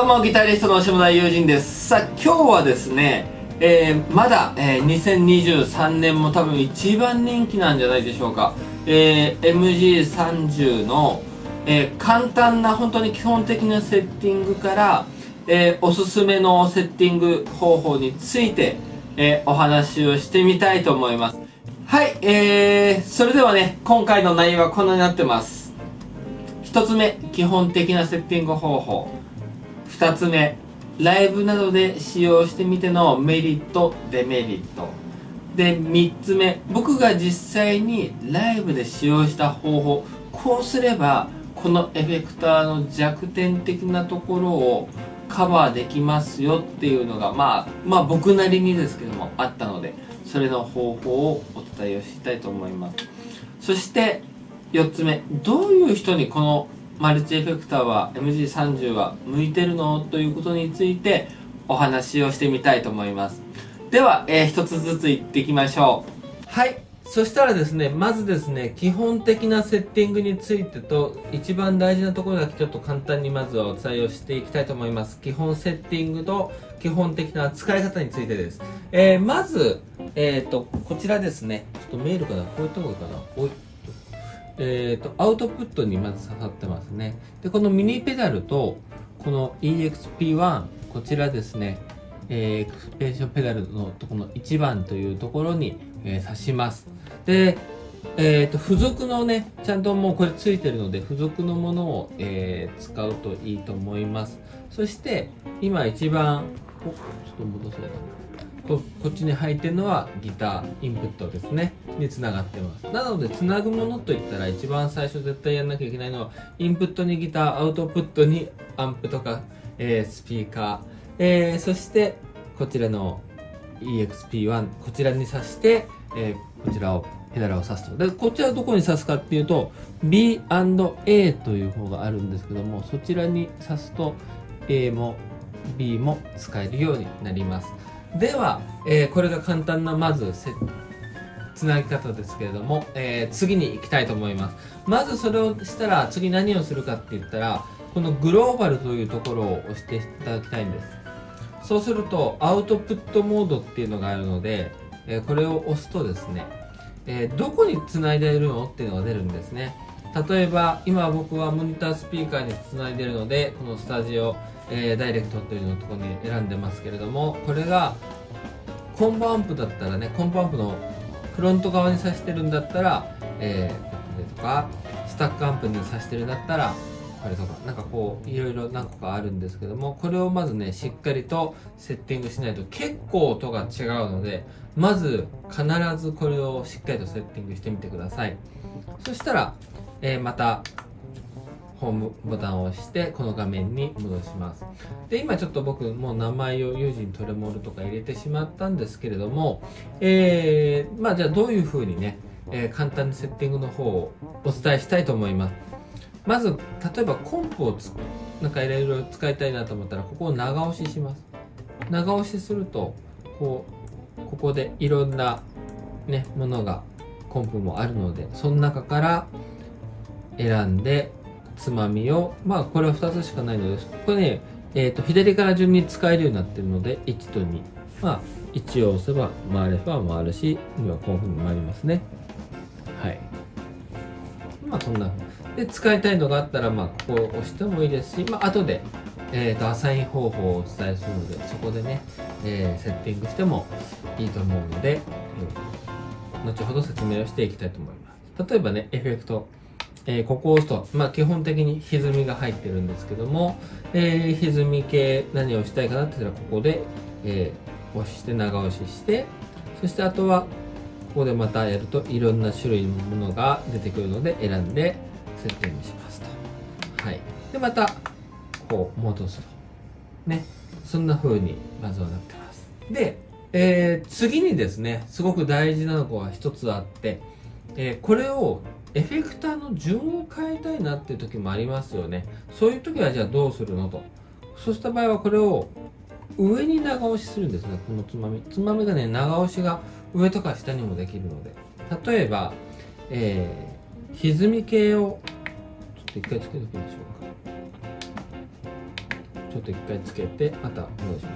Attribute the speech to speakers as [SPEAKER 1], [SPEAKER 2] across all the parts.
[SPEAKER 1] どうもギタリストの下田友人です。さあ今日はですね、まだ、2023年も多分一番人気なんじゃないでしょうか。MG30 の、簡単な本当に基本的なセッティングから、おすすめのセッティング方法について、お話をしてみたいと思います。はい、それではね、今回の内容はこんなになってます。1つ目、基本的なセッティング方法。2つ目、ライブなどで使用してみてのメリット、デメリット。で、3つ目、僕が実際にライブで使用した方法。こうすれば、このエフェクターの弱点的なところをカバーできますよっていうのが、まあ僕なりにですけどもあったので、それの方法をお伝えをしたいと思います。そして、4つ目、どういう人にこのマルチエフェクターは MG30 は向いてるのということについてお話をしてみたいと思います。では、一つずつ言っていきましょう。はい。そしたらですね、まずですね、基本的なセッティングについてと一番大事なところだけちょっと簡単にまずはお伝えをしていきたいと思います。基本セッティングと基本的な使い方についてです。まず、こちらですね、ちょっと見えるかな、こういうところかな。アウトプットにまず刺さってますね。で、このミニペダルと、この EXP1、こちらですね、エクスペンションペダルのところの1番というところに、刺します。で、付属のね、ちゃんともうこれついてるので、付属のものを、使うといいと思います。そして、今一番、ちょっと戻そうかな。こっちに入ってるのはギター、インプットですね。につながってます。なので、つなぐものといったら一番最初絶対やんなきゃいけないのは、インプットにギター、アウトプットにアンプとか、スピーカー、そして、こちらの EXP1、こちらに挿して、こちらを、ペダルを挿すと。で、こちらどこに挿すかっていうと、B&A という方があるんですけども、そちらに挿すと、A も B も使えるようになります。では、これが簡単なまずつなぎ方ですけれども、次に行きたいと思います。まずそれをしたら次何をするかって言ったら、このグローバルというところを押していただきたいんです。そうするとアウトプットモードっていうのがあるので、これを押すとですね、どこにつないでいるのっていうのが出るんですね。例えば今僕はモニタースピーカーにつないでいるので、このスタジオダイレクトというのところに選んでますけれども、これがコンボアンプだったらね、コンボアンプのフロント側に挿してるんだったら、これとかスタックアンプに挿してるんだったらこれとか、なんかこういろいろ何個かあるんですけども、これをまずねしっかりとセッティングしないと結構音が違うので、まず必ずこれをしっかりとセッティングしてみてください。そしたら、またホームボタンを押してこの画面に戻します。で、今ちょっと僕もう名前をユージントレモールとか入れてしまったんですけれども、まあじゃあどういう風にね、簡単にセッティングの方をお伝えしたいと思います。まず例えばコンプをなんかいろいろ使いたいなと思ったら、ここを長押しします。長押しするとここでいろんなねものがコンプもあるので、その中から選んでつまみを、まあこれは2つしかないので、これね、左から順に使えるようになってるので、1と2。まあ、1を押せば回れば回るし、2はこういう風に回りますね。はい。まあそんな風で、使いたいのがあったら、まあここを押してもいいですし、まあ後で、アサイン方法をお伝えするので、そこでね、セッティングしてもいいと思うので、後ほど説明をしていきたいと思います。例えばね、エフェクト。ここを押すと、まあ基本的に歪みが入ってるんですけども、歪み系何をしたいかなって言ったら、ここで、押して長押しして、そしてあとは、ここでまたやるといろんな種類のものが出てくるので、選んでセッティングしますと。はい。で、また、こう戻すと。ね。そんな風にまずはなってます。で、次にですね、すごく大事なのが一つあって、これをエフェクターの順を変えたいなっていう時もありますよね。そういう時はじゃあどうするのと。そうした場合はこれを上に長押しするんですね。このつまみ。つまみがね、長押しが上とか下にもできるので。例えば、歪み系を、ちょっと一回つけておきましょうか。 ちょっと一回つけてまた戻します。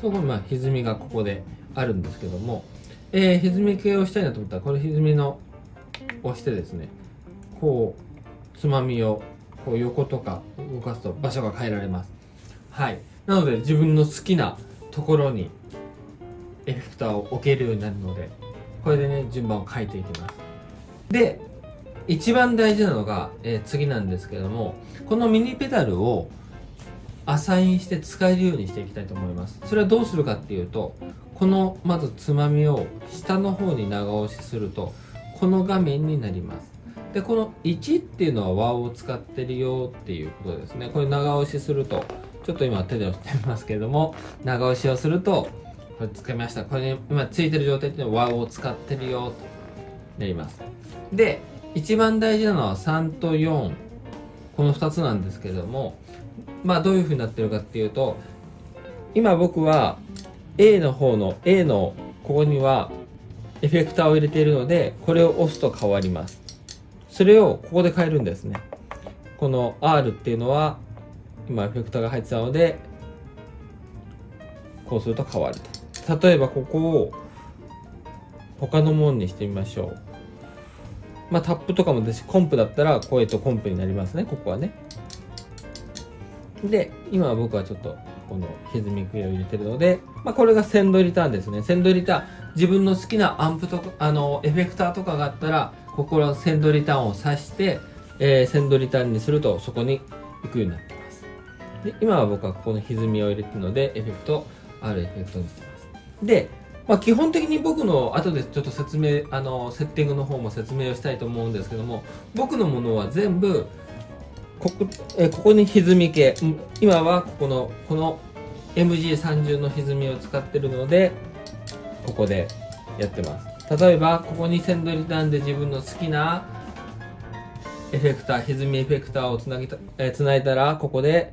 [SPEAKER 1] そこに歪みがここであるんですけども、歪み系をしたいなと思ったらこれ歪みの押してですね、こうつまみをこう横とか動かすと場所が変えられます。はい、なので自分の好きなところにエフェクターを置けるようになるので、これでね順番を変えていきます。で一番大事なのが、次なんですけれども、このミニペダルをアサインして使えるようにしていきたいと思います。それはどうするかっていうと、このまずつまみを下の方に長押しするとこの画面になります。でこの1っていうのは和を使ってるよっていうことですね。これ長押しすると、ちょっと今手で押してみますけれども、長押しをするとこれつけました。これに今ついてる状態っていうのは和を使ってるよとなります。で一番大事なのは3と4、この2つなんですけれども、どういう風になってるかっていうと、今僕は A の方の A のここにはエフェクターを入れているので、これを押すと変わります。それをここで変えるんですね。この R っていうのは今エフェクターが入ってたので、こうすると変わると。例えばここを他のものにしてみましょう。タップとかもですし、コンプだったらコンプになりますね、ここはね。で今は僕はちょっとこの歪み系を入れてるので、これがセンドリターンですね。センドリターン、自分の好きなアンプとかエフェクターとかがあったら、ここのセンドリターンを挿して、センドリターンにするとそこに行くようになっています。で今は僕はここの歪みを入れてるので、エフェクト R エフェクトにしています。で基本的に僕の後でちょっと説明、セッティングの方も説明をしたいと思うんですけども、僕のものは全部ここに歪み系、今はこの MG30 の歪みを使ってるので、ここでやってます。例えばここにセンドリターンで自分の好きなエフェクター、歪みエフェクターをつないだら、ここで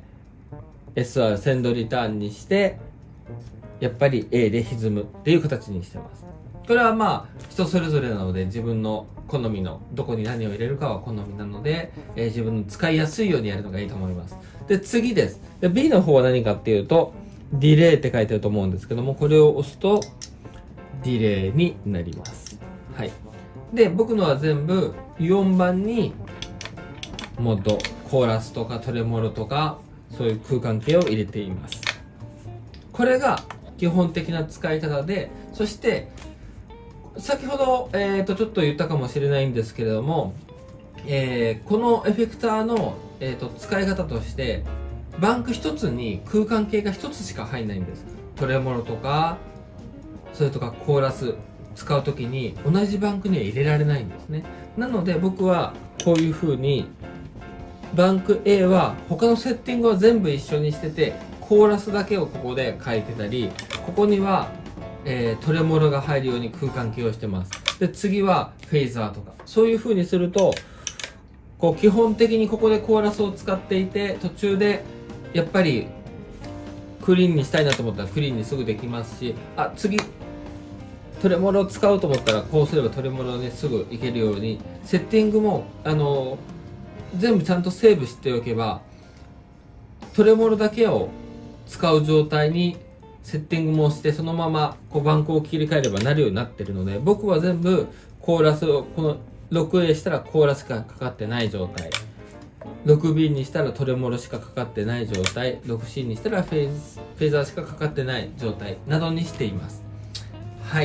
[SPEAKER 1] SR センドリターンにしてやっぱり A で歪むっていう形にしてます。これは人それぞれなので、自分の好みのどこに何を入れるかは好みなので、自分の使いやすいようにやるのがいいと思います。で次です。で B の方は何かっていうと、ディレイって書いてあると思うんですけども、これを押すとディレイになります。はい。で僕のは全部4番にモッド、コーラスとかトレモロとかそういう空間系を入れています。これが基本的な使い方で、そして先ほど、ちょっと言ったかもしれないんですけれども、このエフェクターの、使い方として、バンク1つに空間系が1つしか入んないんです。トレモロとかそれとかコーラス使う時に同じバンクには入れられないんですね。なので僕はこういう風にバンク A は他のセッティングは全部一緒にしてて、コーラスだけをここで書いてたり、ここには、トレモロが入るように空間系をしてます。で次はフェイザーとか、そういう風にすると基本的にここでコーラスを使っていて、途中でやっぱりクリーンにしたいなと思ったらクリーンにすぐできますし、次トレモロを使うと思ったらこうすればトレモロにすぐいけるように、セッティングも全部ちゃんとセーブしておけば、トレモロだけを使う状態にセッティングもして、そのままバンクを切り替えればなるようになってるので、僕は全部コーラスをこの 6A したらコーラスしかかかってない状態、6B にしたらトレモロしかかかってない状態、6C にしたらフェーザーしかかかってない状態などにしています。はい。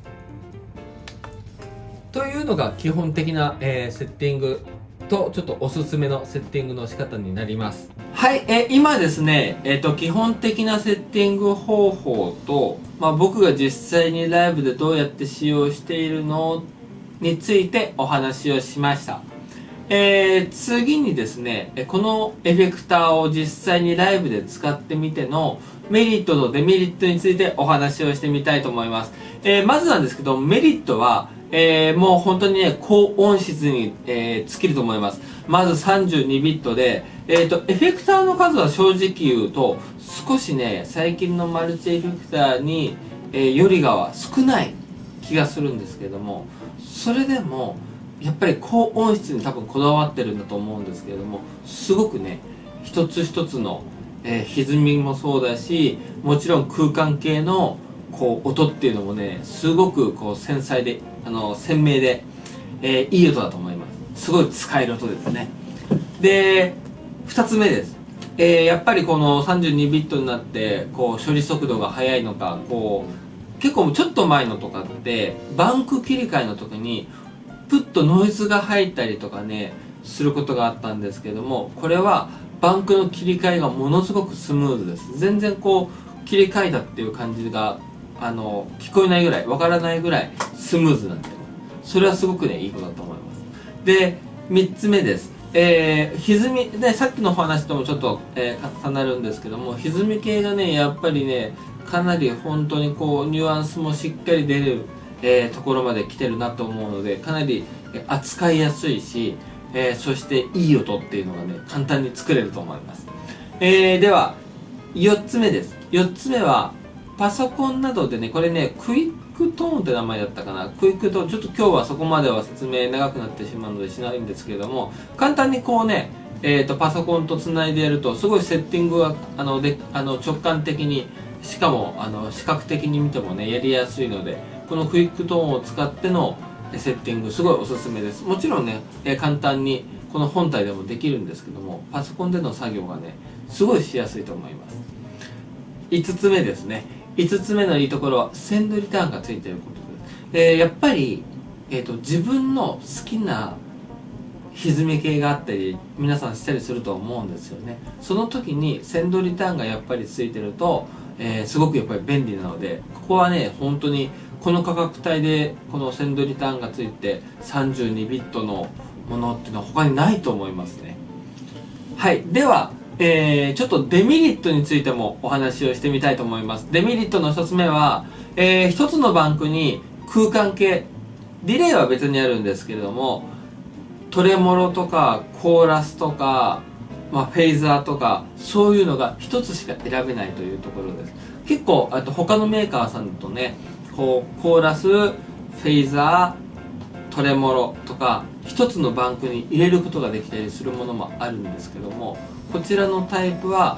[SPEAKER 1] というのが基本的な、セッティングとちょっとおすすめのセッティングの仕方になります。はい、今ですね、基本的なセッティング方法と、僕が実際にライブでどうやって使用しているのについてお話をしました。次にですね、このエフェクターを実際にライブで使ってみてのメリットとデメリットについてお話をしてみたいと思います。まずなんですけど、メリットは、もう本当にね、高音質に、尽きると思います。まず32ビットで、エフェクターの数は正直言うと、少しね、最近のマルチエフェクターに、よりがは少ない気がするんですけども、それでも、やっぱり高音質に多分こだわってるんだと思うんですけれども、すごくね、一つ一つの、 歪みもそうだし、もちろん空間系のこう音っていうのもね、すごくこう繊細で鮮明で、いい音だと思います。すごい使える音ですね。で2つ目です。やっぱりこの32ビットになってこう処理速度が速いのか、こう結構ちょっと前のとかってバンク切り替えの時にプッとノイズが入ったりとかねすることがあったんですけども、これはバンクの切り替えがものすごくスムーズです。全然こう切り替えたっていう感じが聞こえないぐらい、わからないぐらいスムーズなんで、それはすごくねいいことだと思います。で3つ目です。歪みね、さっきの話ともちょっと、重なるんですけども、歪み系がねやっぱりねかなり本当にこうニュアンスもしっかり出る、ところまで来てるなと思うので、かなり扱いやすいし、そしていい音っていうのがね簡単に作れると思います。では4つ目です。4つ目はパソコンなどでね、これねクイックトーンって名前だったかな、クイックトーン、ちょっと今日はそこまでは説明長くなってしまうのでしないんですけれども、簡単にこうね、パソコンとつないでやるとすごいセッティングが直感的に、しかも視覚的に見てもねやりやすいので、このクイックトーンを使ってのセッティングすごいおすすめです。もちろんね、簡単にこの本体でもできるんですけども、パソコンでの作業がねすごいしやすいと思います。5つ目ですね。5つ目のいいところはセンドリターンがついていることです。やっぱり、自分の好きな歪み系があったり皆さんしたりすると思うんですよね。その時にセンドリターンがやっぱりついてると、すごくやっぱり便利なので、ここはね本当にこの価格帯でこのセンドリターンがついて32ビットのものっていうのは他にないと思いますね。はい、ではちょっとデメリットについてもお話をしてみたいと思います。デメリットの1つ目は、1つのバンクに空間系、ディレイは別にあるんですけれども、トレモロとかコーラスとか、フェイザーとかそういうのが1つしか選べないというところです。結構他のメーカーさんとね、こうコーラス、フェイザー、トレモロとか1つのバンクに入れることができたりするものもあるんですけども、こちらのタイプは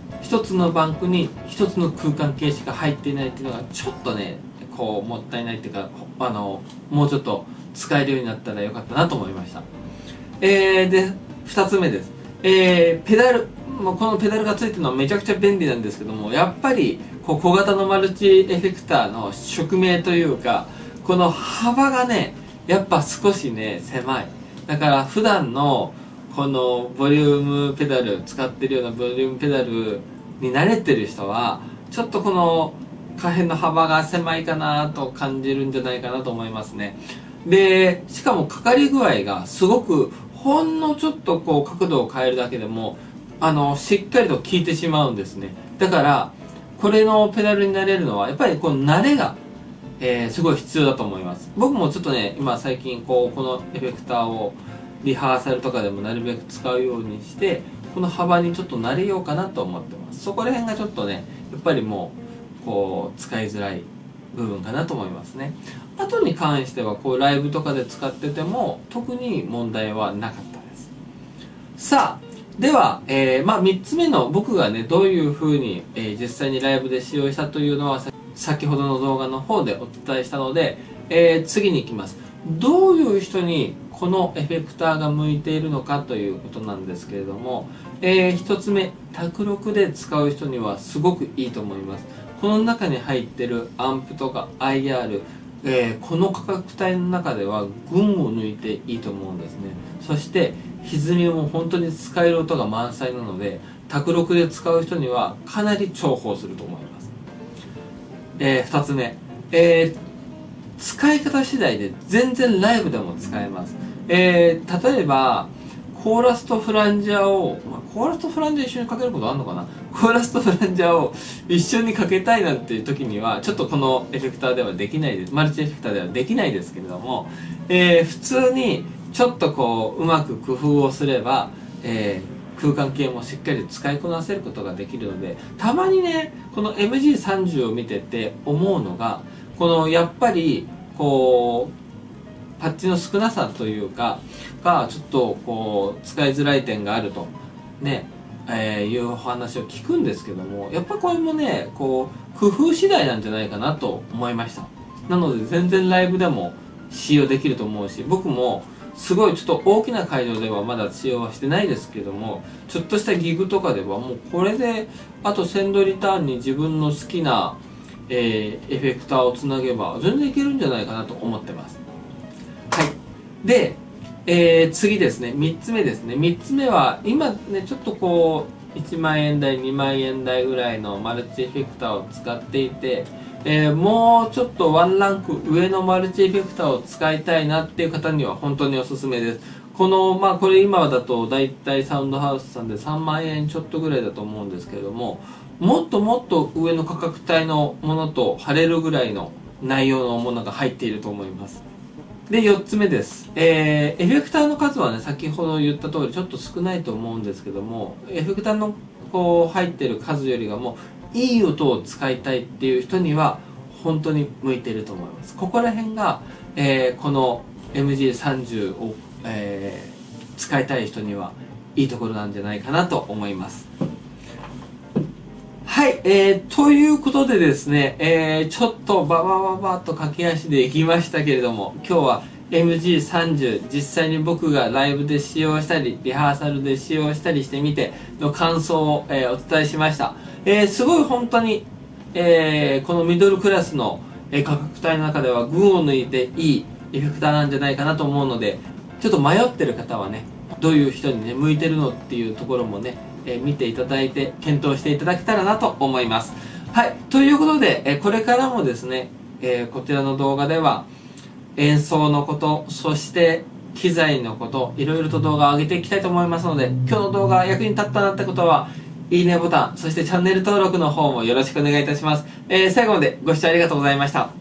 [SPEAKER 1] 1つのバンクに1つの空間系しか入っていないっていうのがちょっとねこうもったいないっていうか、もうちょっと使えるようになったらよかったなと思いました。で2つ目です。ペダル、このペダルがついてるのはめちゃくちゃ便利なんですけども、やっぱりこう小型のマルチエフェクターの宿命というか、この幅がねやっぱ少しね狭い。だから普段のこのボリュームペダル使ってるようなボリュームペダルに慣れてる人はちょっとこの可変の幅が狭いかなと感じるんじゃないかなと思いますね。でしかもかかり具合がすごくほんのちょっとこう角度を変えるだけでもしっかりと効いてしまうんですね。だからこれのペダルになれるのはやっぱりこの慣れが、すごい必要だと思います。僕もちょっとね今最近このエフェクターをリハーサルとかでもなるべく使うようにしてこの幅にちょっと慣れようかなと思ってます。そこら辺がちょっとねやっぱりもうこう使いづらい部分かなと思いますね。後に関してはこうライブとかで使ってても特に問題はなかったです。さあでは、3つ目の僕がねどういうふうに、実際にライブで使用したというのは先ほどの動画の方でお伝えしたので、次に行きます。どういう人にこのエフェクターが向いているのかということなんですけれども、1つ目卓録で使う人にはすごくいいと思います。この中に入ってるアンプとか IR、この価格帯の中では群を抜いていいと思うんですね。そして歪みも本当に使える音が満載なので卓録で使う人にはかなり重宝すると思います。2つ目、使い方次第で全然ライブでも使えます。例えばコーラスとフランジャーを、コーラスとフランジャー一緒にかけることあるのかな。コーラスとフランジャーを一緒にかけたいなんていう時にはちょっとこのエフェクターではできないです。マルチエフェクターではできないですけれども、普通にちょっとこううまく工夫をすれば、空間系もしっかり使いこなせることができるので、たまにねこの MG30 を見てて思うのが、このやっぱりこうパッチの少なさというかがちょっとこう使いづらい点があるとね。 いうお話を聞くんですけども、やっぱこれもね、こう、工夫次第なんじゃないかなと思いました。なので全然ライブでも使用できると思うし、僕もすごいちょっと大きな会場ではまだ使用はしてないですけども、ちょっとしたギグとかではもうこれで、あとセンドリターンに自分の好きな、エフェクターをつなげば全然いけるんじゃないかなと思ってます。はい。で、次ですね、3つ目ですね。3つ目は、今ね、ちょっとこう、1万円台、2万円台ぐらいのマルチエフェクターを使っていて、もうちょっとワンランク上のマルチエフェクターを使いたいなっていう方には本当におすすめです。この、これ今だとだいたいサウンドハウスさんで3万円ちょっとぐらいだと思うんですけれども、もっともっと上の価格帯のものと貼れるぐらいの内容のものが入っていると思います。で、4つ目です。エフェクターの数はね、先ほど言った通りちょっと少ないと思うんですけども、エフェクターのこう入ってる数よりがもいい音を使いたいっていう人には本当に向いていると思います。ここら辺が、この MG30 を、使いたい人にはいいところなんじゃないかなと思います。はい、ということでですね、ちょっとバッと駆け足でいきましたけれども、今日は MG30 実際に僕がライブで使用したりリハーサルで使用したりしてみての感想を、お伝えしました。すごい本当に、このミドルクラスの、価格帯の中では群を抜いていいエフェクターなんじゃないかなと思うので、ちょっと迷ってる方はね、どういう人にね向いてるのっていうところもね、見ていただいて検討していただけたらなと思います。はい、ということで、これからもですね、こちらの動画では演奏のこと、そして機材のこと、いろいろと動画を上げていきたいと思いますので、今日の動画役に立ったなってことは、いいねボタン、そしてチャンネル登録の方もよろしくお願いいたします。最後までご視聴ありがとうございました。